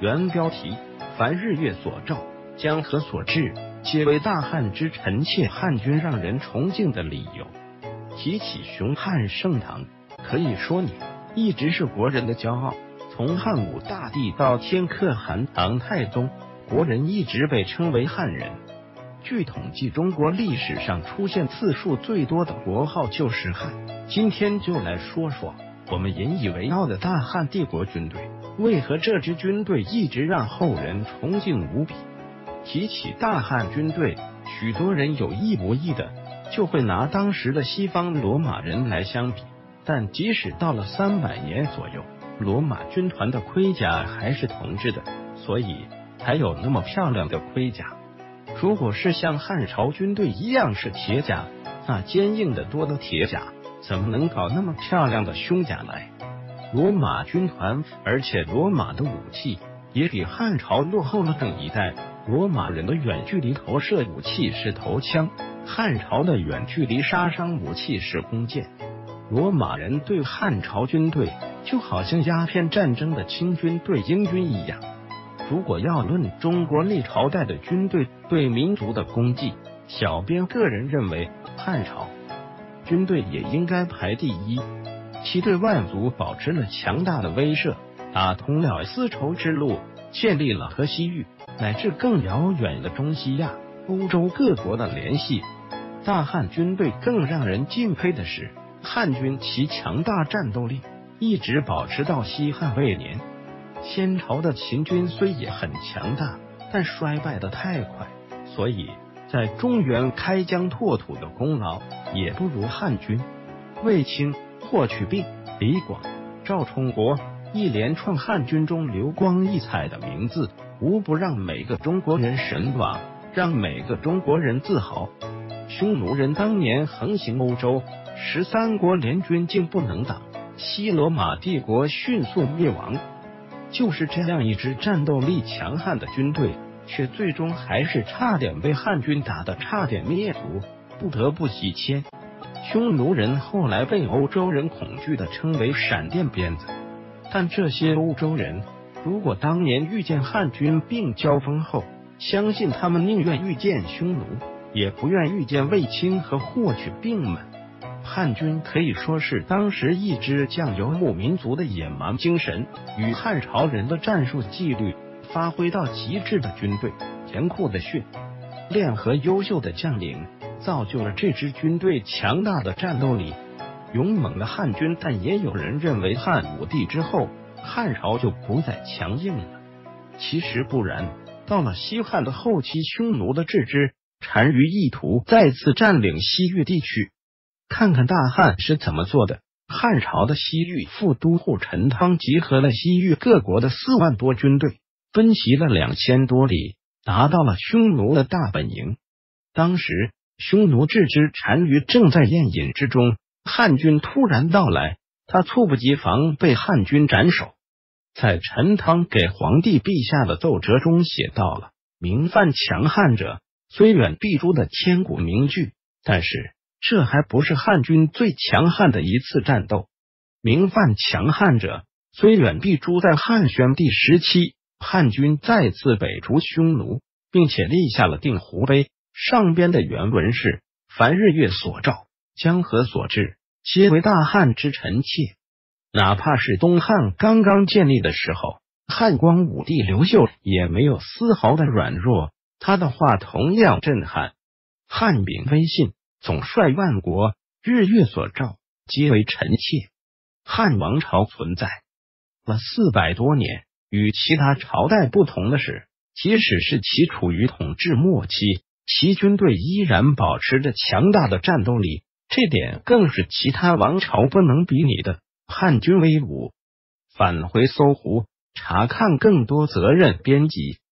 原标题：凡日月所照，江河所至，皆为大汉之臣妾。汉军让人崇敬的理由。提起雄汉盛唐，可以说你一直是国人的骄傲。从汉武大帝到天可汗唐太宗，国人一直被称为汉人。据统计，中国历史上出现次数最多的国号就是汉。今天就来说说我们引以为傲的大汉帝国军队，为何这支军队一直让后人崇敬无比。提起大汉军队，许多人有意无意的就会拿当时的西方罗马人来相比，但即使到了300年左右，罗马军团的盔甲还是铜制的，所以才有那么漂亮的盔甲。如果是像汉朝军队一样是铁甲，那坚硬的多的铁甲怎么能搞那么漂亮的胸甲来？罗马军团，而且罗马的武器也比汉朝落后了整一代。罗马人的远距离投射武器是头枪，汉朝的远距离杀伤武器是弓箭。罗马人对汉朝军队就好像鸦片战争的清军对英军一样。如果要论中国历朝代的军队对民族的功绩，小编个人认为汉朝军队也应该排第一。其对外族保持了强大的威慑，打通了丝绸之路，建立了和西域乃至更遥远的中西亚、欧洲各国的联系。大汉军队更让人敬佩的是，汉军其强大战斗力一直保持到西汉未年。先朝的秦军虽也很强大，但衰败的太快，所以在中原开疆拓土的功劳也不如汉军。卫青、霍去病、李广、赵充国一连串汉军中流光溢彩的名字，无不让每个中国人神往，让每个中国人自豪。匈奴人当年横行欧洲，13国联军竟不能挡，西罗马帝国迅速灭亡。就是这样一支战斗力强悍的军队，却最终还是差点被汉军打得差点灭族，不得不西迁。匈奴人后来被欧洲人恐惧地称为闪电鞭子，但这些欧洲人如果当年遇见汉军并交锋后，相信他们宁愿遇见匈奴，也不愿遇见卫青和霍去病们。汉军可以说是当时一支将游牧民族的野蛮精神与汉朝人的战术纪律发挥到极致的军队，严酷的训练和优秀的将领造就了这支军队强大的战斗力。勇猛的汉军，但也有人认为汉武帝之后，汉朝就不再强硬了。其实不然，到了西汉的后期，匈奴的郅支单于意图再次占领西域地区。看看大汉是怎么做的。汉朝的西域副都护陈汤集合了西域各国的4万多军队，奔袭了2000多里，达到了匈奴的大本营。当时匈奴郅支单于正在宴饮之中，汉军突然到来，他猝不及防被汉军斩首。在陈汤给皇帝陛下的奏折中写到了明犯强汉者，虽远必诛的千古名句，但是这还不是汉军最强悍的一次战斗。明犯强汉者，虽远必诛在汉宣帝时期，汉军再次北逐匈奴，并且立下了定湖碑，上边的原文是：凡日月所照，江河所至，皆为大汉之臣妾。哪怕是东汉刚刚建立的时候，汉光武帝刘秀也没有丝毫的软弱，他的话同样震撼。汉秉威信，总率万国，日月所照，皆为臣妾。汉王朝存在了400多年，与其他朝代不同的是，即使是其处于统治末期，其军队依然保持着强大的战斗力，这点更是其他王朝不能比拟的。汉军威武。返回搜狐，查看更多责任编辑。